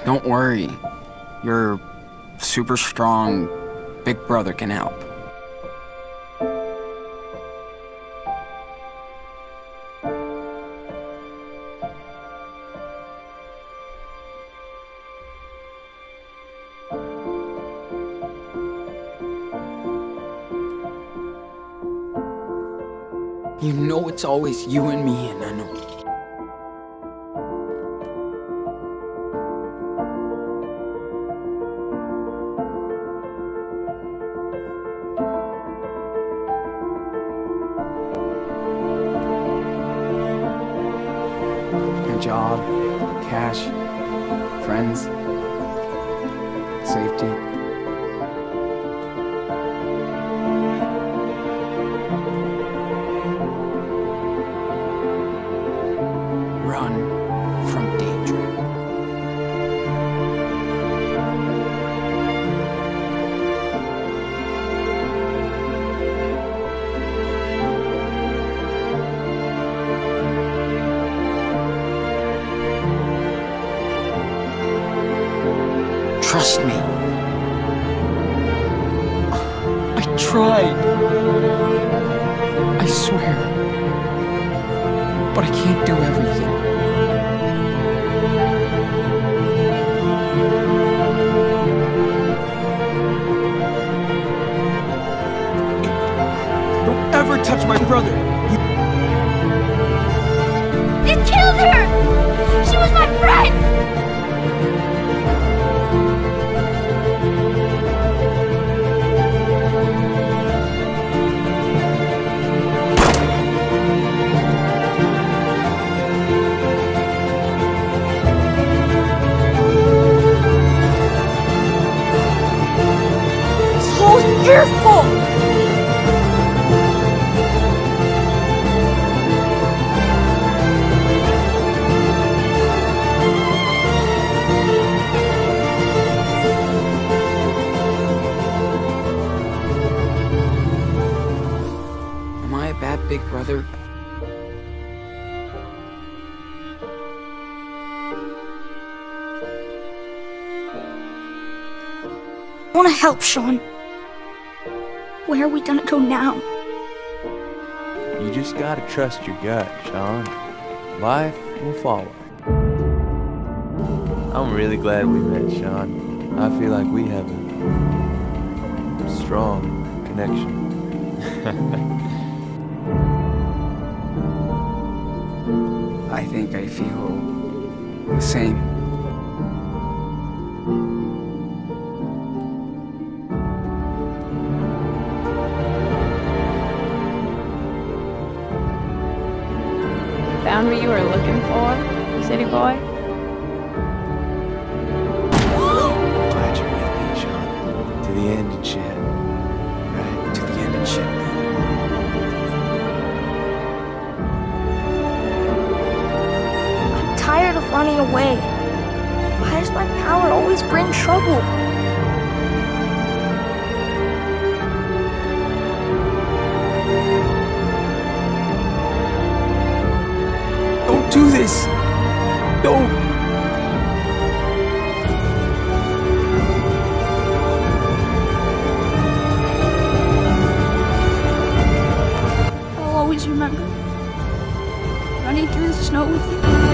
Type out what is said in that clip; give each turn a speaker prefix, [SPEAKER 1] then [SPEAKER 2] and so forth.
[SPEAKER 1] Don't worry. Your super strong big brother can help. You know it's always you and me, Enano. Your job, cash, friends, safety. Run from danger. Trust me. I tried. I swear. But I can't do everything. Don't ever touch my brother!
[SPEAKER 2] You killed her! She was my friend! It's all your fault!
[SPEAKER 1] Am I a bad big brother?
[SPEAKER 2] I want to help, Sean. Where are we gonna go now?
[SPEAKER 3] You just gotta trust your gut, Sean. Life will follow. I'm really glad we met, Sean. I feel like we have a strong connection.
[SPEAKER 1] I think I feel the same.
[SPEAKER 4] Found what you were looking for, city boy?
[SPEAKER 3] Glad you're with me, Sean. To the end and shit. Right?
[SPEAKER 1] To the end and shit, man.
[SPEAKER 2] I'm tired of running away. Why does my power always bring trouble?
[SPEAKER 1] Don't do this! Don't!
[SPEAKER 2] I'll always remember running through the snow with you.